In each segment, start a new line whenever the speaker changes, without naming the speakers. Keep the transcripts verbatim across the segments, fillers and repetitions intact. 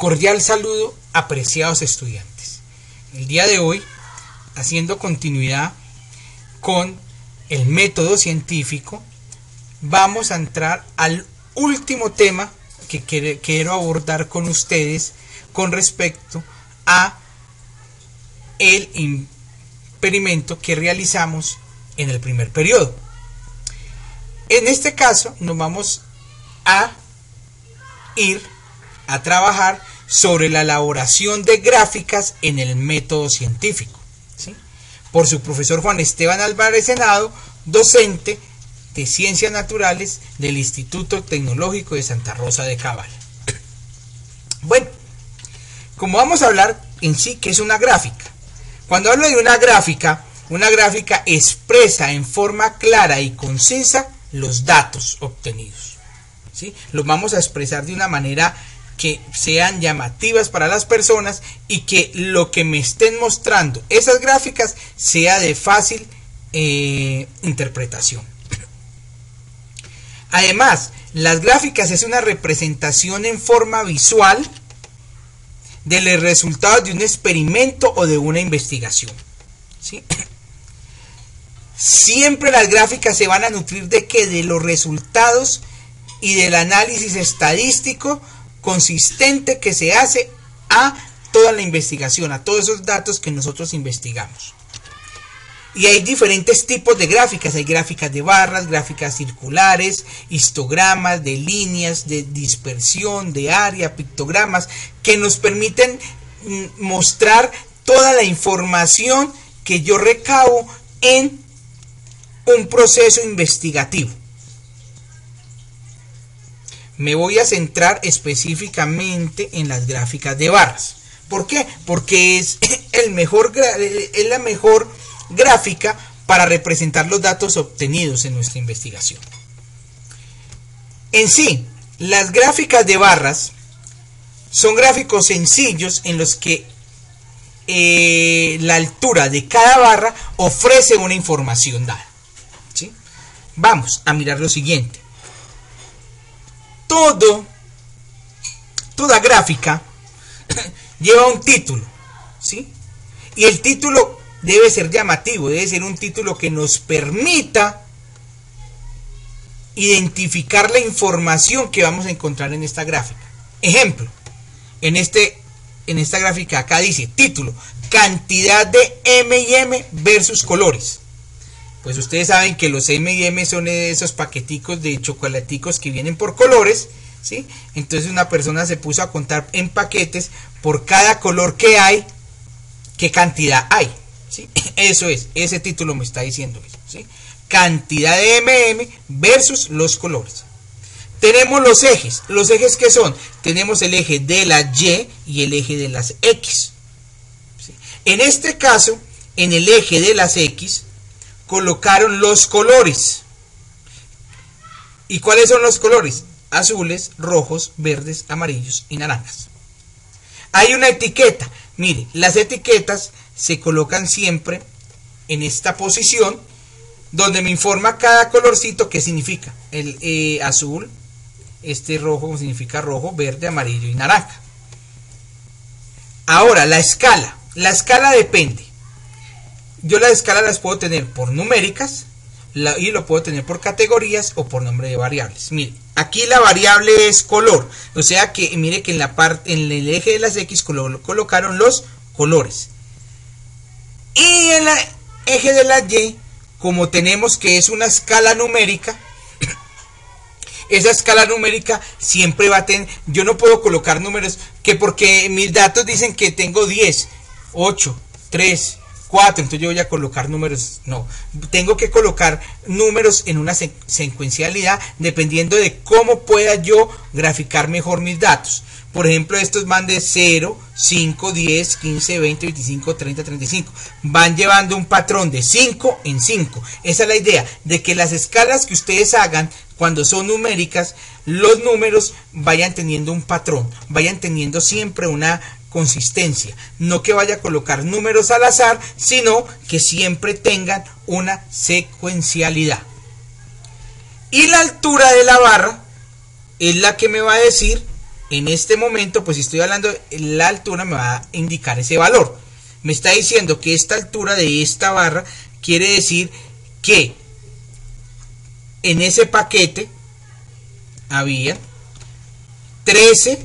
Cordial saludo, apreciados estudiantes. El día de hoy, haciendo continuidad con el método científico, vamos a entrar al último tema que quiero abordar con ustedes con respecto a el experimento que realizamos en el primer periodo. En este caso nos vamos a ir a trabajar sobre la elaboración de gráficas en el método científico, ¿sí? Por su profesor Juan Esteban Álvarez Henao, docente de Ciencias Naturales del Instituto Tecnológico de Santa Rosa de Cabal. Bueno, como vamos a hablar en sí que es una gráfica, cuando hablo de una gráfica, una gráfica expresa en forma clara y concisa los datos obtenidos, ¿sí? Los vamos a expresar de una manera que sean llamativas para las personas y que lo que me estén mostrando esas gráficas sea de fácil eh, interpretación. Además, las gráficas es una representación en forma visual de los resultados de un experimento o de una investigación, ¿sí? Siempre las gráficas se van a nutrir de que de los resultados y del análisis estadístico consistente que se hace a toda la investigación, a todos esos datos que nosotros investigamos. Y hay diferentes tipos de gráficas, hay gráficas de barras, gráficas circulares, histogramas, de líneas, de dispersión, de área, pictogramas, que nos permiten mostrar toda la información que yo recabo en un proceso investigativo. Me voy a centrar específicamente en las gráficas de barras. ¿Por qué? Porque es, el mejor, es la mejor gráfica para representar los datos obtenidos en nuestra investigación. En sí, las gráficas de barras son gráficos sencillos en los que eh, la altura de cada barra ofrece una información dada, ¿sí? Vamos a mirar lo siguiente. Todo, toda gráfica lleva un título, ¿sí? Y el título debe ser llamativo, debe ser un título que nos permita identificar la información que vamos a encontrar en esta gráfica. Ejemplo, en, este, en esta gráfica acá dice título, cantidad de M y M versus colores. Pues ustedes saben que los M y M son esos paqueticos de chocolaticos que vienen por colores, ¿sí? Entonces una persona se puso a contar en paquetes por cada color que hay, qué cantidad hay, ¿sí? Eso es, ese título me está diciendo eso, ¿sí? Cantidad de M y M versus los colores. Tenemos los ejes. ¿Los ejes qué son? Tenemos el eje de la Y y el eje de las X, ¿sí? En este caso, en el eje de las X colocaron los colores. ¿Y cuáles son los colores? Azules, rojos, verdes, amarillos y naranjas. Hay una etiqueta. Mire, las etiquetas se colocan siempre en esta posición donde me informa cada colorcito qué significa. El eh, azul, este rojo significa rojo, verde, amarillo y naranja. Ahora, la escala. La escala depende. Yo las escalas las puedo tener por numéricas la, y lo puedo tener por categorías o por nombre de variables. Mire, aquí la variable es color, o sea que mire que en la parte, en el eje de las X colo, colocaron los colores. Y en el eje de la Y, como tenemos que es una escala numérica, esa escala numérica siempre va a tener, yo no puedo colocar números que porque mis datos dicen que tengo diez, ocho, tres, cuatro, entonces yo voy a colocar números, no, tengo que colocar números en una secuencialidad dependiendo de cómo pueda yo graficar mejor mis datos. Por ejemplo, estos van de cero, cinco, diez, quince, veinte, veinticinco, treinta, treinta y cinco. Van llevando un patrón de cinco en cinco. Esa es la idea, de que las escalas que ustedes hagan cuando son numéricas, los números vayan teniendo un patrón, vayan teniendo siempre una consistencia, no que vaya a colocar números al azar, sino que siempre tengan una secuencialidad. Y la altura de la barra es la que me va a decir en este momento, pues si estoy hablando, la altura me va a indicar ese valor. Me está diciendo que esta altura de esta barra quiere decir que en ese paquete había trece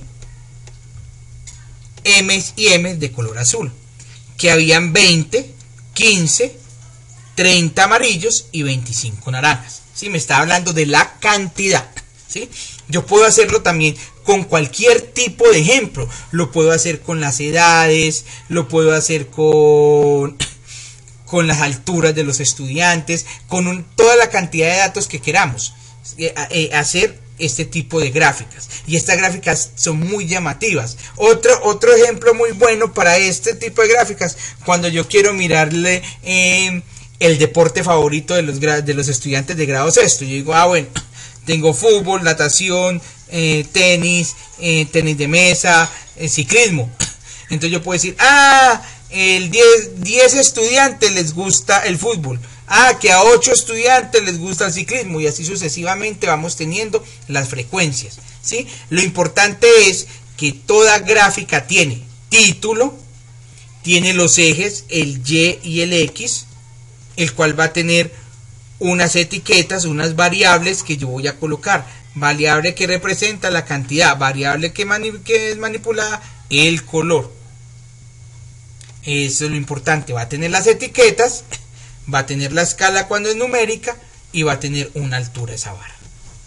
M's y M's de color azul, que habían veinte, quince, treinta amarillos y veinticinco naranjas. ¿Sí? Me está hablando de la cantidad. ¿Sí? Yo puedo hacerlo también con cualquier tipo de ejemplo. Lo puedo hacer con las edades, lo puedo hacer con, con las alturas de los estudiantes, con un, toda la cantidad de datos que queramos. Eh, eh, hacer este tipo de gráficas. Y estas gráficas son muy llamativas. Otro, otro ejemplo muy bueno para este tipo de gráficas, cuando yo quiero mirarle eh, el deporte favorito de los, de los estudiantes de grado sexto. Yo digo, ah, bueno, tengo fútbol, natación, eh, tenis, eh, tenis de mesa, eh, ciclismo. Entonces yo puedo decir, ah, el diez estudiantes les gusta el fútbol. Ah, que a ocho estudiantes les gusta el ciclismo, y así sucesivamente vamos teniendo las frecuencias. ¿Sí? Lo importante es que toda gráfica tiene título, tiene los ejes, el Y y el X, el cual va a tener unas etiquetas, unas variables que yo voy a colocar. Variable que representa la cantidad, variable que, mani que es manipulada, el color. Eso es lo importante. Va a tener las etiquetas, va a tener la escala cuando es numérica y va a tener una altura esa barra.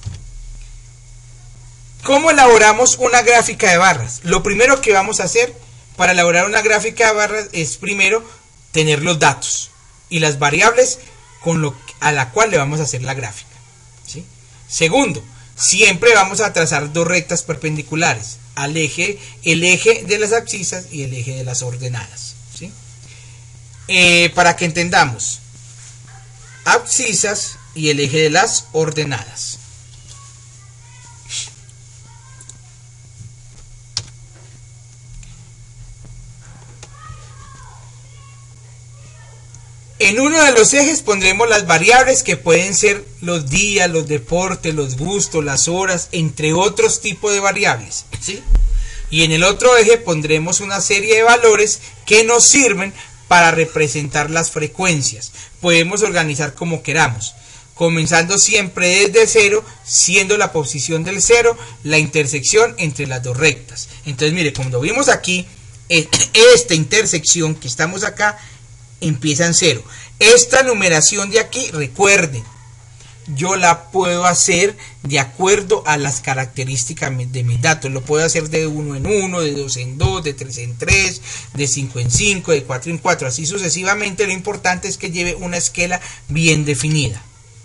¿Cómo elaboramos una gráfica de barras? Lo primero que vamos a hacer para elaborar una gráfica de barras es primero tener los datos y las variables con lo a la cual le vamos a hacer la gráfica. ¿Sí? Segundo, siempre vamos a trazar dos rectas perpendiculares al eje, el eje de las abscisas y el eje de las ordenadas. ¿Sí? Eh, para que entendamos, abscisas y el eje de las ordenadas. En uno de los ejes pondremos las variables que pueden ser los días, los deportes, los gustos, las horas, entre otros tipos de variables. ¿Sí? Y en el otro eje pondremos una serie de valores que nos sirven para representar las frecuencias. Podemos organizar como queramos, comenzando siempre desde cero, siendo la posición del cero la intersección entre las dos rectas. Entonces mire, como vimos aquí, esta intersección que estamos acá empieza en cero. Esta numeración de aquí, recuerden, yo la puedo hacer de acuerdo a las características de mis datos. Lo puedo hacer de uno en uno, de dos en dos, de tres en tres, de cinco en cinco, de cuatro en cuatro, así sucesivamente. Lo importante es que lleve una escala bien definida.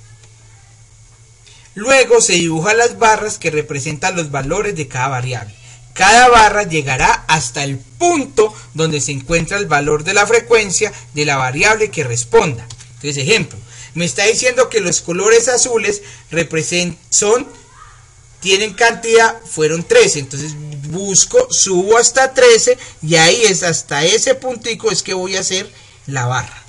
Luego se dibujan las barras que representan los valores de cada variable. Cada barra llegará hasta el punto donde se encuentra el valor de la frecuencia de la variable que responda. Entonces, ejemplo, me está diciendo que los colores azules representan, son, tienen cantidad, fueron trece. Entonces busco, subo hasta trece y ahí es hasta ese puntico es que voy a hacer la barra.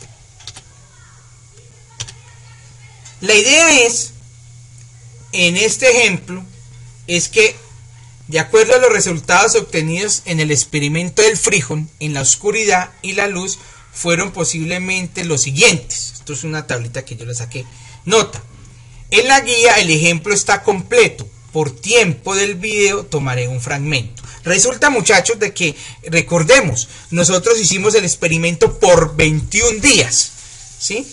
La idea es, en este ejemplo, es que de acuerdo a los resultados obtenidos en el experimento del frijol, en la oscuridad y la luz, fueron posiblemente los siguientes. Esto es una tablita que yo le saqué. Nota, en la guía el ejemplo está completo. Por tiempo del video tomaré un fragmento. Resulta, muchachos, de que, recordemos, nosotros hicimos el experimento por veintiún días. ¿Sí?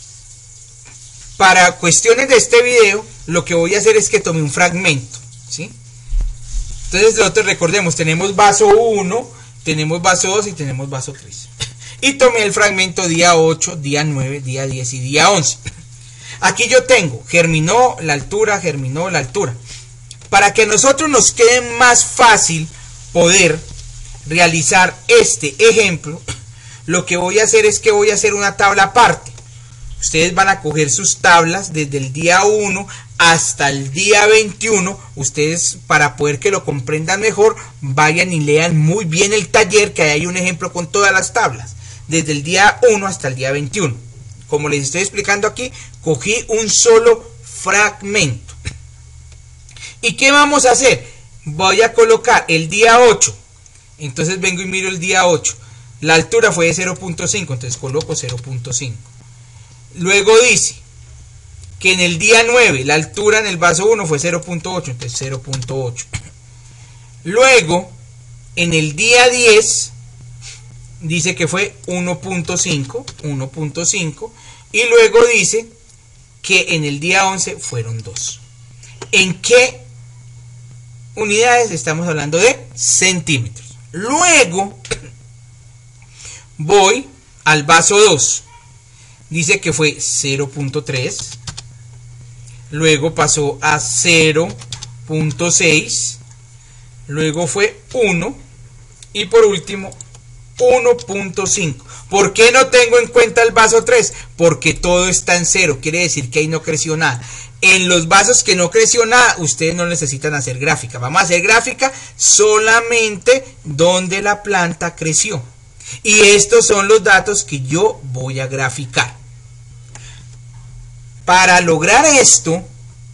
Para cuestiones de este video, lo que voy a hacer es que tome un fragmento. ¿Sí? Entonces nosotros recordemos, tenemos vaso uno, tenemos vaso dos y tenemos vaso tres. Y tomé el fragmento día ocho, día nueve, día diez y día once. Aquí yo tengo, germinó la altura, germinó la altura. Para que a nosotros nos quede más fácil poder realizar este ejemplo, lo que voy a hacer es que voy a hacer una tabla aparte. Ustedes van a coger sus tablas desde el día uno hasta el día veintiuno. Ustedes, para poder que lo comprendan mejor, vayan y lean muy bien el taller, que ahí hay un ejemplo con todas las tablas. Desde el día uno hasta el día veintiuno. Como les estoy explicando aquí, cogí un solo fragmento. ¿Y qué vamos a hacer? voy a colocar el día ocho, entonces vengo y miro el día ocho, la altura fue de cero punto cinco, entonces coloco cero punto cinco. Luego dice que en el día nueve la altura en el vaso uno fue cero punto ocho, entonces cero punto ocho. Luego en el día diez dice que fue uno punto cinco, uno punto cinco, y luego dice que en el día once fueron dos. ¿En qué unidades? Estamos hablando de centímetros. Luego voy al vaso dos. Dice que fue cero punto tres. Luego pasó a cero punto seis. Luego fue uno. Y por último uno punto cinco. ¿Por qué no tengo en cuenta el vaso tres? Porque todo está en cero. Quiere decir que ahí no creció nada. En los vasos que no creció nada, ustedes no necesitan hacer gráfica. Vamos a hacer gráfica solamente donde la planta creció. Y estos son los datos que yo voy a graficar. Para lograr esto,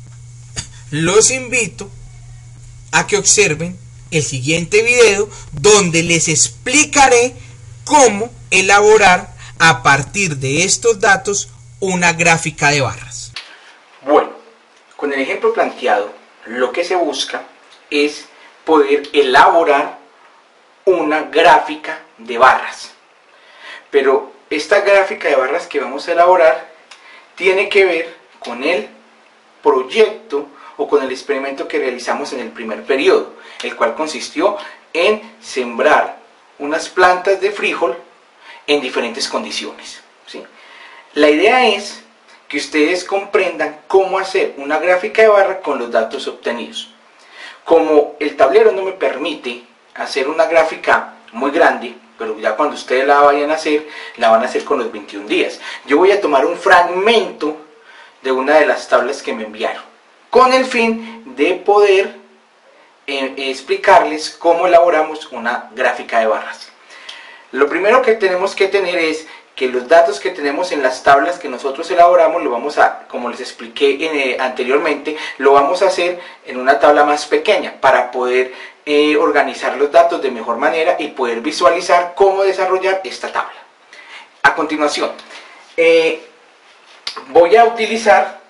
los invito a que observen el siguiente video donde les explicaré cómo elaborar a partir de estos datos una gráfica de barras. Bueno, con el ejemplo planteado, lo que se busca es poder elaborar una gráfica de barras. Pero esta gráfica de barras que vamos a elaborar tiene que ver con el proyecto o con el experimento que realizamos en el primer periodo, el cual consistió en sembrar unas plantas de frijol en diferentes condiciones, ¿sí? La idea es que ustedes comprendan cómo hacer una gráfica de barra con los datos obtenidos. Como el tablero no me permite hacer una gráfica muy grande, pero ya cuando ustedes la vayan a hacer, la van a hacer con los veintiún días. Yo voy a tomar un fragmento de una de las tablas que me enviaron, con el fin de poder eh, explicarles cómo elaboramos una gráfica de barras. Lo primero que tenemos que tener es que los datos que tenemos en las tablas que nosotros elaboramos, lo vamos a, como les expliqué en, eh, anteriormente, lo vamos a hacer en una tabla más pequeña para poder eh, organizar los datos de mejor manera y poder visualizar cómo desarrollar esta tabla. A continuación, eh, voy a utilizar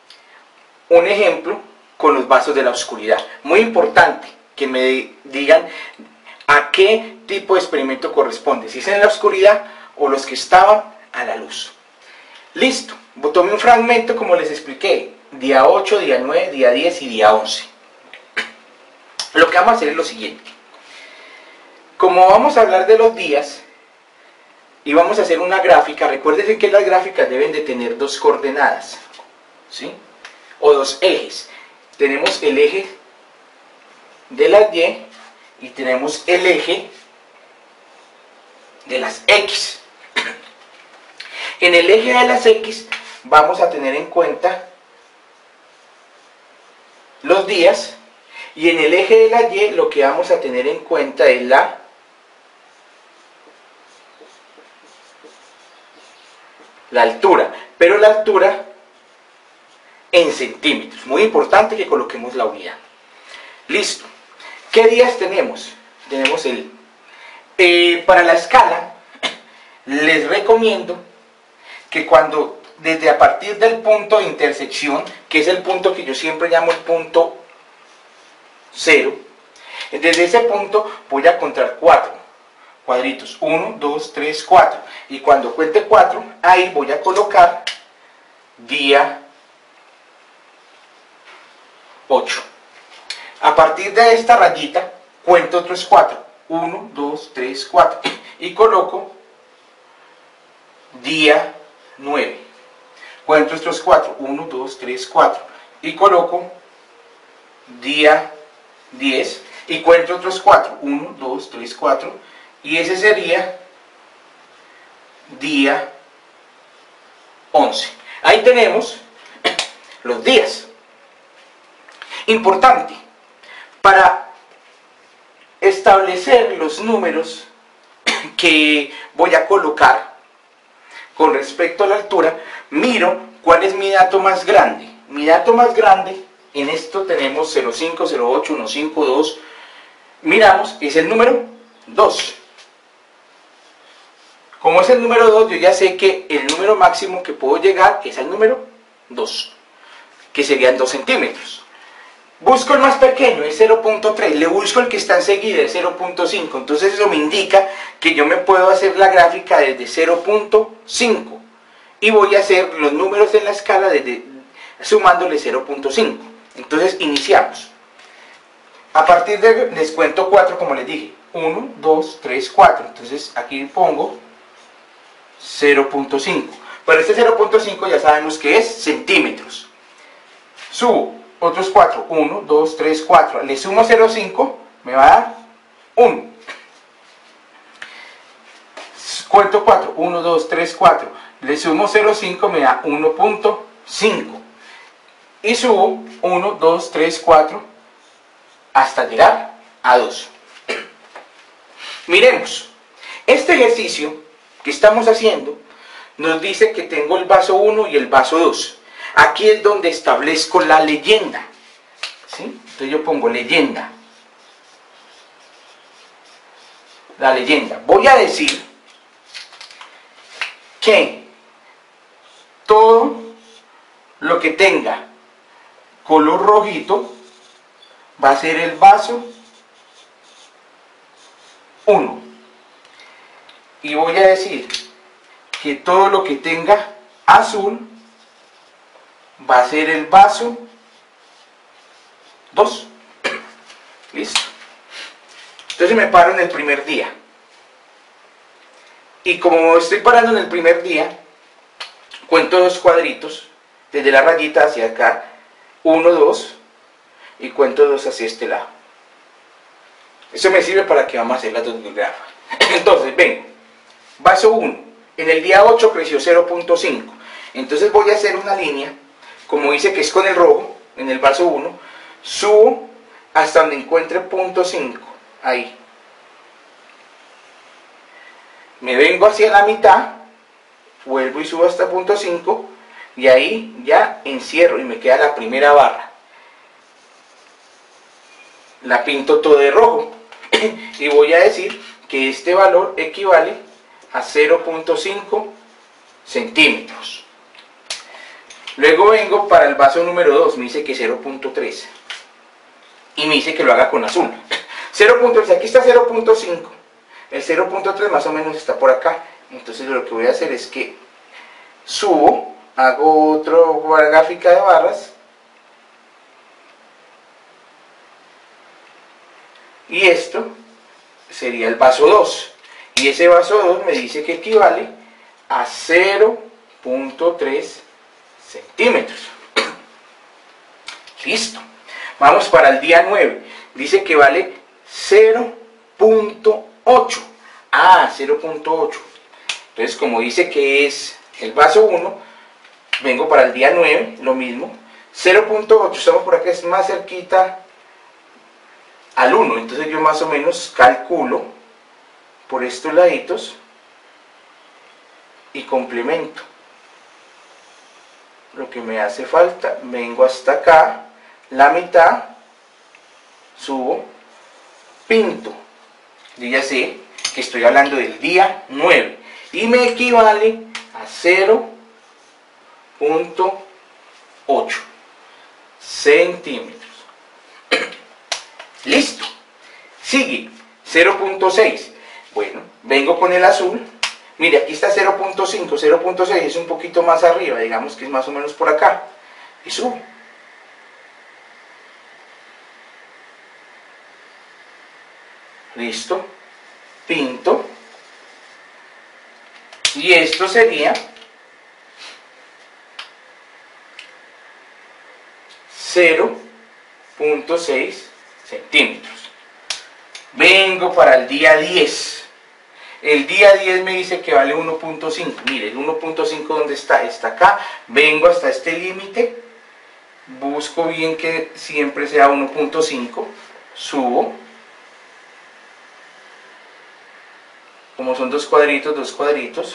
un ejemplo con los vasos de la oscuridad. Muy importante que me digan a qué tipo de experimento corresponde, si es en la oscuridad o los que estaban a la luz. Listo, tomé un fragmento como les expliqué, día ocho, día nueve, día diez y día once. Lo que vamos a hacer es lo siguiente. Como vamos a hablar de los días y vamos a hacer una gráfica, recuérdense que las gráficas deben de tener dos coordenadas, ¿sí? O dos ejes. Tenemos el eje de las Y y tenemos el eje de las X. En el eje de las X vamos a tener en cuenta los días, y en el eje de la Y lo que vamos a tener en cuenta es la la altura, pero la altura en centímetros. Muy importante que coloquemos la unidad. Listo. ¿Qué días tenemos? Tenemos el... Eh, para la escala, les recomiendo que cuando, desde a partir del punto de intersección, que es el punto que yo siempre llamo el punto cero, desde ese punto voy a contar cuatro cuadritos, uno, dos, tres, cuatro, y cuando cuente cuatro, ahí voy a colocar día ocho. A partir de esta rayita cuento otros cuatro, uno, dos, tres, cuatro, y coloco día nueve. Cuento estos cuatro, uno, dos, tres, cuatro, y coloco día diez, y cuento otros cuatro, uno, dos, tres, cuatro, y ese sería día once. Ahí tenemos los días. Importante, para establecer los números que voy a colocar con respecto a la altura, miro cuál es mi dato más grande. Mi dato más grande en esto tenemos cero punto cinco, cero punto ocho, uno punto cinco, dos. Miramos, es el número dos. Como es el número dos, yo ya sé que el número máximo que puedo llegar es al número dos, que serían dos centímetros. Busco el más pequeño, es cero punto tres, le busco el que está enseguida, es cero punto cinco, entonces eso me indica que yo me puedo hacer la gráfica desde cero punto cinco y voy a hacer los números en la escala desde, sumándole cero punto cinco. Entonces iniciamos. A partir de, les cuento cuatro como les dije, uno, dos, tres, cuatro, entonces aquí pongo cero punto cinco. Pero este cero punto cinco ya sabemos que es centímetros. Subo otros cuatro, uno, dos, tres, cuatro, le sumo cero punto cinco, me va a dar uno. Cuento cuatro, uno, dos, tres, cuatro, le sumo cero punto cinco, me da uno punto cinco. Y subo uno, dos, tres, cuatro, hasta llegar a dos. Miremos, este ejercicio que estamos haciendo nos dice que tengo el vaso uno y el vaso dos. Aquí es donde establezco la leyenda, ¿sí? Entonces yo pongo leyenda. La leyenda. Voy a decir que todo lo que tenga color rojito va a ser el vaso uno. Y voy a decir que todo lo que tenga azul va a ser el vaso dos. Listo. Entonces me paro en el primer día. Y como estoy parando en el primer día, cuento dos cuadritos, desde la rayita hacia acá, uno, dos, y cuento dos hacia este lado. Eso me sirve para que vamos a hacer las dos gráficas. Entonces, ven, vaso uno, en el día ocho creció cero punto cinco. Entonces voy a hacer una línea, como dice que es con el rojo, en el vaso uno, subo hasta donde encuentre punto cinco, ahí. Me vengo hacia la mitad, vuelvo y subo hasta punto cinco, y ahí ya encierro y me queda la primera barra. La pinto todo de rojo y voy a decir que este valor equivale a cero punto cinco centímetros. Luego vengo para el vaso número dos, me dice que cero punto tres y me dice que lo haga con azul. cero punto tres, aquí está cero punto cinco, el cero punto tres más o menos está por acá. Entonces lo que voy a hacer es que subo, hago otra gráfica de barras y esto sería el vaso dos, y ese vaso dos me dice que equivale a cero punto tres centímetros. Listo. Vamos para el día nueve, dice que vale cero punto ocho. Ah, cero punto ocho. Entonces, como dice que es el vaso uno, vengo para el día nueve, lo mismo, cero punto ocho, estamos por acá, es más cerquita al uno, entonces yo más o menos calculo por estos laditos y complemento lo que me hace falta. Vengo hasta acá, la mitad, subo, pinto, yo ya sé que estoy hablando del día nueve y me equivale a cero punto ocho centímetros. Listo. Sigue cero punto seis. Bueno, vengo con el azul. Mire, aquí está cero punto cinco, cero punto seis es un poquito más arriba, digamos que es más o menos por acá. Y subo. Listo. Pinto. Y esto sería cero punto seis centímetros. Vengo para el día diez. El día diez me dice que vale uno punto cinco. Mire, el uno punto cinco ¿dónde está? Está acá. Vengo hasta este límite. Busco bien que siempre sea uno punto cinco. Subo. Como son dos cuadritos, dos cuadritos.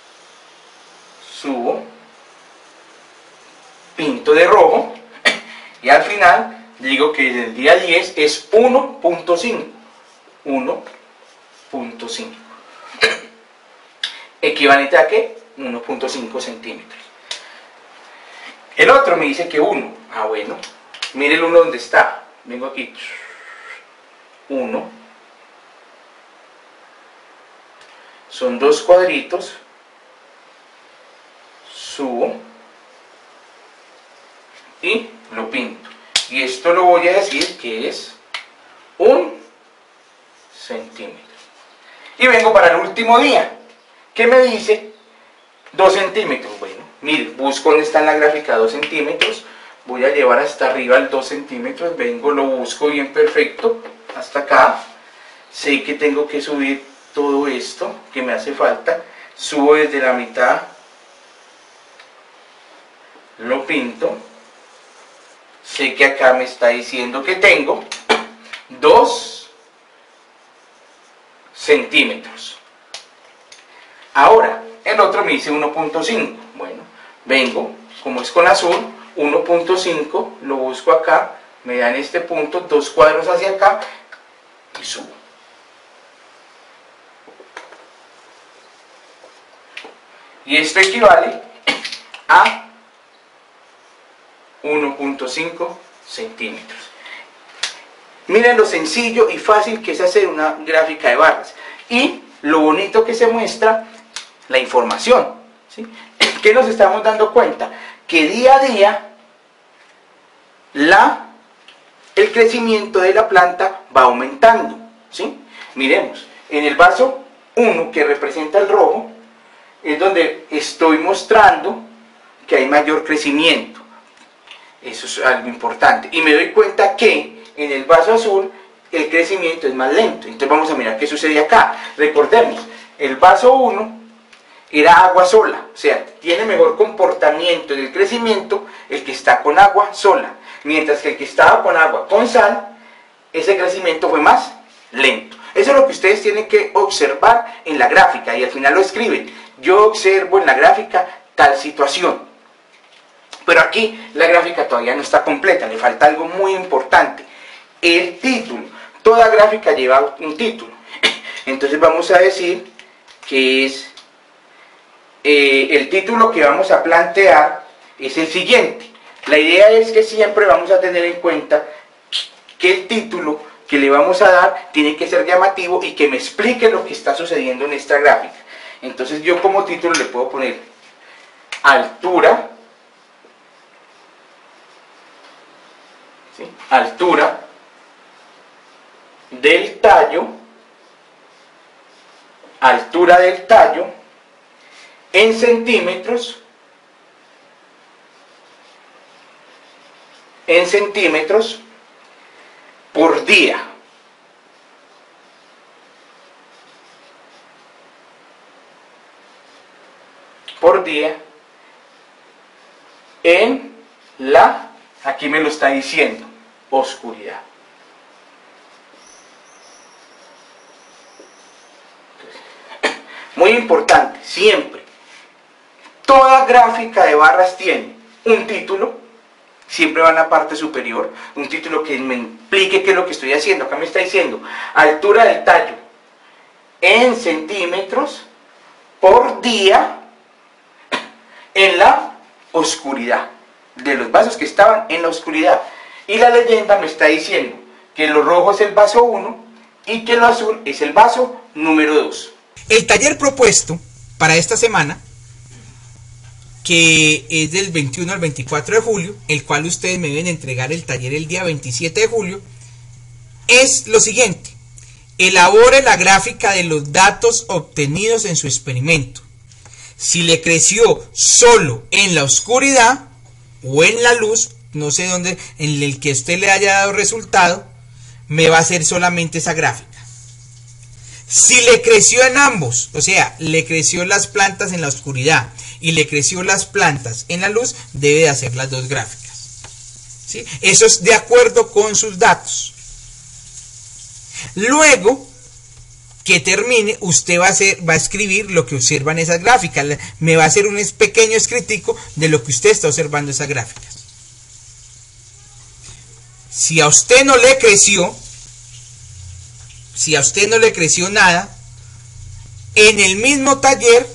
Subo. Pinto de rojo.
Y al final digo que el día diez es uno punto cinco. uno punto cinco. ¿Equivalente a qué? uno punto cinco centímetros. El otro me dice que uno. Ah, bueno. Mire el uno donde está. Vengo aquí. uno. Son dos cuadritos. Subo. Y lo pinto. Y esto lo voy a decir que es un centímetro. Y vengo para el último día. ¿Qué me dice? dos centímetros. Bueno, mire, busco donde está en la gráfica dos centímetros. Voy a llevar hasta arriba el dos centímetros. Vengo, lo busco bien perfecto. Hasta acá. Sé que tengo que subir todo esto que me hace falta. Subo desde la mitad. Lo pinto. Sé que acá me está diciendo que tengo dos centímetros. Ahora, el otro me dice uno punto cinco. Bueno, vengo, como es con azul, uno punto cinco, lo busco acá, me dan este punto, dos cuadros hacia acá y subo. Y esto equivale a uno punto cinco centímetros. Miren lo sencillo y fácil que es hacer una gráfica de barras. Y lo bonito que se muestra la información, ¿sí? ¿Qué nos estamos dando cuenta? Que día a día la, el crecimiento de la planta va aumentando, ¿sí? Miremos, en el vaso uno, que representa el rojo, es donde estoy mostrando que hay mayor crecimiento. Eso es algo importante. Y me doy cuenta que en el vaso azul el crecimiento es más lento. Entonces vamos a mirar qué sucede acá. Recordemos, el vaso uno era agua sola, o sea, tiene mejor comportamiento en el crecimiento el que está con agua sola, mientras que el que estaba con agua con sal, ese crecimiento fue más lento. Eso es lo que ustedes tienen que observar en la gráfica y al final lo escriben. Yo observo en la gráfica tal situación. Pero aquí la gráfica todavía no está completa, le falta algo muy importante, el título. Toda gráfica lleva un título. Entonces vamos a decir que es eh, el título que vamos a plantear es el siguiente. La idea es que siempre vamos a tener en cuenta que el título que le vamos a dar tiene que ser llamativo y que me explique lo que está sucediendo en esta gráfica. Entonces yo como título le puedo poner altura, ¿sí? Altura del tallo, altura del tallo en centímetros, en centímetros por día. Por día en la, aquí me lo está diciendo, oscuridad. Muy importante, siempre, toda gráfica de barras tiene un título, siempre va en la parte superior, un título que me implique qué es lo que estoy haciendo. Acá me está diciendo altura del tallo en centímetros por día en la oscuridad, de los vasos que estaban en la oscuridad. Y la leyenda me está diciendo que lo rojo es el vaso uno y que lo azul es el vaso número dos.
El taller propuesto para esta semana, que es del veintiuno al veinticuatro de julio, el cual ustedes me deben entregar el taller el día veintisiete de julio, es lo siguiente: elabore la gráfica de los datos obtenidos en su experimento. Si le creció solo en la oscuridad o en la luz, no sé dónde, en el que usted le haya dado resultado, me va a hacer solamente esa gráfica. Si le creció en ambos, o sea, le creció las plantas en la oscuridad y le creció las plantas en la luz, debe de hacer las dos gráficas, ¿sí? Eso es de acuerdo con sus datos. Luego que termine, usted va a, hacer, va a escribir lo que observa en esas gráficas. Me va a hacer un pequeño escritico de lo que usted está observando en esas gráficas. Si a usted no le creció, si a usted no le creció nada, en el mismo taller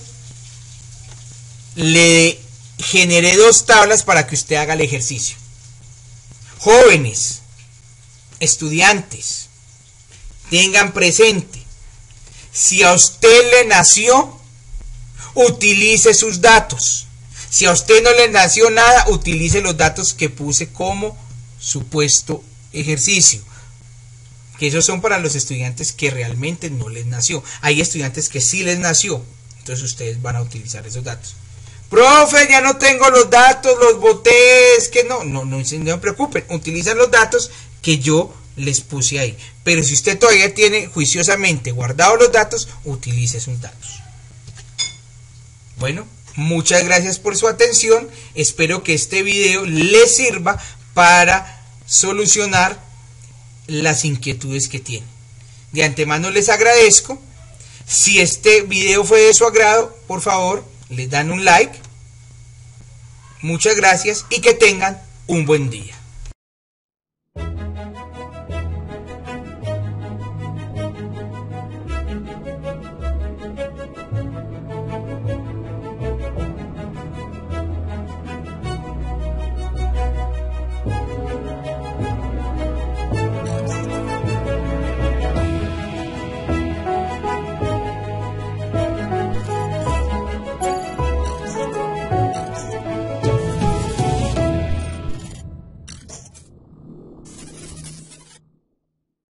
le generé dos tablas para que usted haga el ejercicio. Jóvenes, estudiantes, tengan presente, si a usted le nació, utilice sus datos. Si a usted no le nació nada, utilice los datos que puse como supuesto ejercicio. Que esos son para los estudiantes que realmente no les nació. Hay estudiantes que sí les nació, entonces ustedes van a utilizar esos datos. Profe, ya no tengo los datos, los boté, es que no, no, no, no se preocupen, utilizan los datos que yo les puse ahí. Pero si usted todavía tiene juiciosamente guardados los datos, utilice esos datos. Bueno, muchas gracias por su atención. Espero que este video les sirva para solucionar las inquietudes que tienen. De antemano les agradezco. Si este video fue de su agrado, por favor, les dan un like. Muchas gracias y que tengan un buen día.